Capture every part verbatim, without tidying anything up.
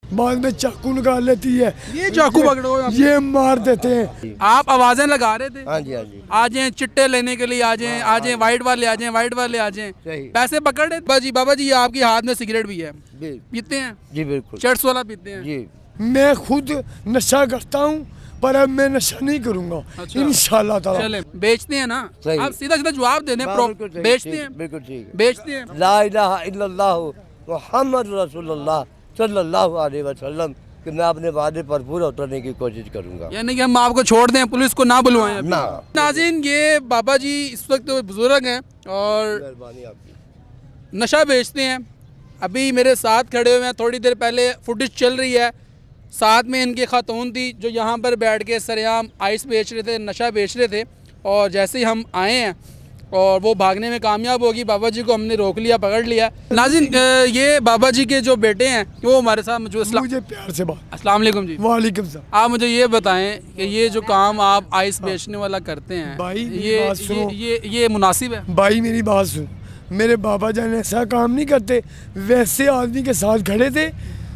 बाद में चाकू निकाल लेती है। ये चाकू पकड़ो, ये मार देते हैं। आप आवाजें लगा रहे थे, हाँ जी हाँ जी, आ जाए चिट्टे लेने के लिए, आ जाए आ जाए वाइट वाले आ जाए वाइट वाले आ जाए, पैसे पकड़ रहे। बाबा जी बाबा जी आपके हाथ में सिगरेट भी है, पीते हैं? जी बिल्कुल, चर्च वाला पीते हैं जी। मैं खुद नशा करता हूँ पर अब मैं नशा नहीं करूँगा। अच्छा। इंशाल्लाह ताला। चले बेचते हैं ना, सही। आप सीधा सीधा जवाब दे दें। बेचते हैं, बिल्कुल ठीक, बेचते हैं। ला इलाहा इल्लल्लाह मुहम्मद रसूलुल्लाह सल्लल्लाहु अलैहि वसल्लम कि मैं अपने वादे पर पूरा उतरने की कोशिश करूंगा। यानी कि हम आपको छोड़ दें, पुलिस को ना बुलवाएं अभी? ना। नाज़रीन, ये बाबा जी इस वक्त बुजुर्ग हैं और मेहरबानी आपकी। नशा बेचते हैं। अभी मेरे साथ खड़े हुए हैं, थोड़ी देर पहले फुटेज चल रही है, साथ में इनकी खातून थी जो यहाँ पर बैठ के सरेआम आइस बेच रहे थे, नशा बेच रहे थे। और जैसे ही हम आए हैं और वो भागने में कामयाब होगी, बाबा जी को हमने रोक लिया, पकड़ लिया। नाज़रीन, ये बाबा जी के जो बेटे हैं वो हमारे साथ मौजूद। मुझे प्यार से बात। अस्सलाम वालेकुम जी। वालेकुम सलाम। आप मुझे ये बताएं कि ये जो काम आप आइस बेचने वाला करते हैं, भाई ये बात सुनो। ये ये ये मुनासिब है? भाई मेरी बात सुन, मेरे बाबा जान ऐसा काम नहीं करते, वैसे आदमी के साथ खड़े थे,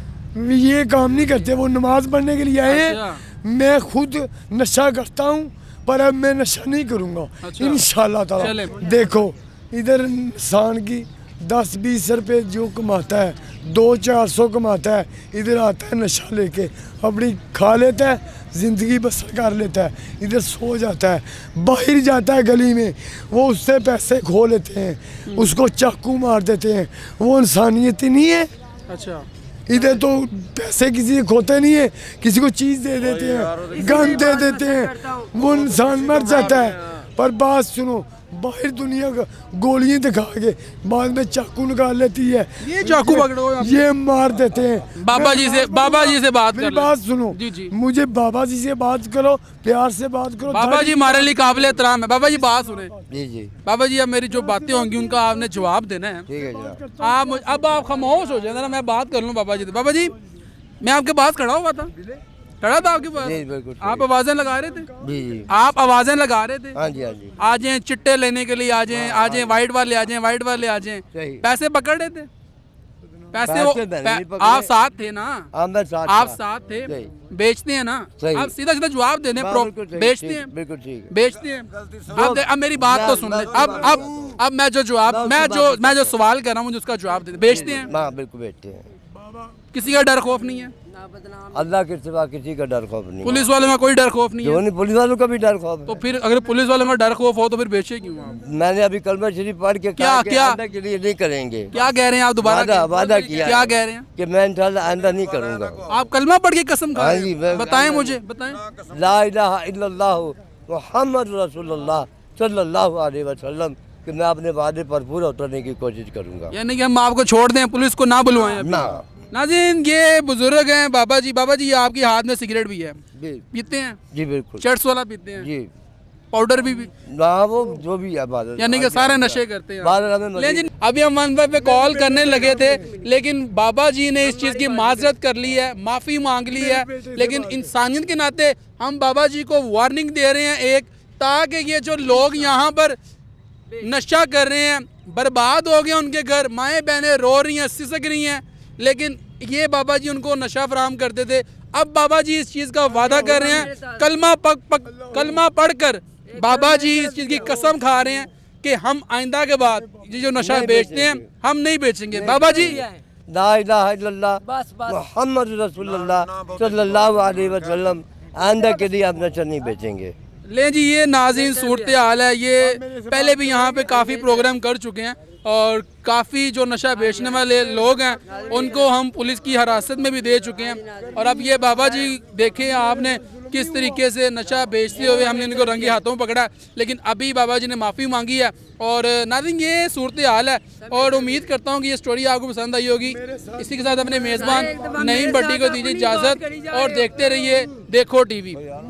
ये काम नहीं करते। वो नमाज पढ़ने के लिए आए हैं। अच्छा। मैं खुद नशा करता हूँ पर अब मैं नशा नहीं करूँगा। अच्छा। इंशाल्लाह ताला। चले। देखो इधर इंसान की दस बीस रुपए जो कमाता है, दो चार सौ कमाता है, इधर आता है नशा लेके अपनी खा लेता है, ज़िंदगी बसर कर लेता है, इधर सो जाता है, बाहर जाता है गली में, वो उससे पैसे खो लेते हैं, उसको चाकू मार देते हैं। वो इंसानियत ही नहीं है। अच्छा। इधर तो पैसे किसी के खोते नहीं है, किसी को चीज़ दे देते हैं, गन दे देते हैं, वो इंसान मर जाता है। पर बात सुनो, बाहर दुनिया का गोलियां दिखा के बाद में चाकू निकाल लेती है। ये चाकू पकड़ो, ये मार देते हैं। बाबा जी से बाबा जी से बात मेरी कर बात सुनो, जी जी। मुझे बाबा जी से बात करो, प्यार से बात करो। बाबा जी हमारे लिए काबिल एहतराम है। बाबा जी बात सुने। जी जी बाबा जी अब मेरी जो बातें होंगी उनका आपने जवाब देना है। ठीक है जनाब। आप मुझ- अब आप खामोश हो जाए ना, मैं बात कर लूँ बाबा जी से। बाबा जी मैं आपके पास खड़ा हुआ था, खड़ा था आपके पास, जी बिल्कुल, आप आवाजें लगा रहे थे। जी जी, आप आवाजें लगा रहे थे, हाँ जी हाँ जी, आ जाए चिट्टे लेने के लिए, आ जाए आ जाए वाइट वाले आ जाए वाइट वाले आ जाए, सही। पैसे पकड़ रहे थे? पैसे पैसे वो मैंने पै- नहीं पकड़े। आप साथ थे ना, हाँ मैं साथ आप था। साथ थे। सही। बेचते हैं ना, सही। आप सीधा सीधा जवाब दे दें। हाँ, प्रो- बिल्कुल सही, बेचते ठीक, हैं, बिल्कुल ठीक है। बेचते हैं। अब दे- अब मेरी बात तो सुन ले। मैं- अब अब अब मैं जो जवाब मैं मैं उसको जो बात मैं जो सवाल कर रहा हूँ मुझे उसका जवाब दे। बेचते हैं, हाँ बिल्कुल बेचते हैं। किसी का डर खौफ नहीं है? अल्लाह के सिवा किसी का डर खौफ नहीं। पुलिस वालों का कोई डर खौफ नहीं जो है? नहीं, पुलिस वालों का भी डर खौफ है। तो फिर अगर पुलिस वालों का डर खौफ हो तो फिर बेचे क्यों आप? मैंने अभी कलमा शरीफ पढ़ के क्या- कहा कि क्या? आइंदा के लिए नहीं करेंगे। क्या कह रहे हैं आप दोबारा? वादा वादा किया क्या है कह रहे हैं? कि मैं इंशाल्लाह आइंदा नहीं करूँगा। आप कलमा पढ़ के कसम खा हाँ रहे जी, हैं? मैं- बताएं मुझे, बताएं। ला इलाहा इल्लल्लाह मुहम्मद रसूलुल्लाह सल्लल्लाहु अलैहि वसल्लम कि मैं अपने वादे पर पूरा उतरने की कोशिश करूँगा। यानी कि हम आपको छोड़ दें, पुलिस को ना बुलवाएं अभी? ना। नाज़रीन, ये बुजुर्ग हैं बाबा जी। बाबा जी आपके हाथ में सिगरेट भी है, जी पीते हैं? जी बिल्कुल, चर्च वाला पीते हैं? जी पाउडर भी, भी? ना वो जो भी है बादल, यानी कि सारे नशे करते हैं? बादल हमें मजीद- लेकिन अभी हम वन पे कॉल करने लगे थे, लेकिन बाबा जी ने इस चीज़ की माजरत कर ली है, माफ़ी मांग ली है। लेकिन इंसानियत के नाते हम बाबा जी को वार्निंग दे रहे हैं एक, ताकि ये जो लोग यहाँ पर नशा कर रहे हैं, बर्बाद हो गए उनके घर, माएँ बहनें रो रही हैं, सिसक रही हैं, लेकिन ये बाबा जी उनको नशा फराहम करते थे। अब बाबा जी इस चीज़ का वादा कर रहे हैं, कलमा पक पक कलमा पढ़कर बाबा जी इस चीज़ की कसम खा रहे हैं कि हम आइंदा के बाद ये जो नशा बेचते हैं हम नहीं बेचेंगे। बाबा जी ला इलाहा इल्लल्लाह मुहम्मद रसूलुल्लाह सल्लल्लाहु अलैहि वसल्लम आइंदा के लिए आप नशा नहीं बेचेंगे। ले जी, ये नाज़रीन सूरत हाल है। ये पहले भी यहाँ पे काफ़ी प्रोग्राम कर चुके हैं और काफ़ी जो नशा बेचने वाले लोग हैं उनको हम पुलिस की हिरासत में भी दे चुके हैं। और अब ये बाबा जी देखें आपने किस तरीके से नशा बेचते हुए हमने इनको रंगे हाथों पकड़ा, लेकिन अभी बाबा जी ने माफ़ी मांगी है। और नाज़रीन, ये सूरत हाल है और उम्मीद करता हूँ कि ये स्टोरी आपको पसंद आई होगी। इसी के साथ अपने मेज़बान नईम भट्टी को दीजिए इजाज़त और देखते रहिए देखो टीवी।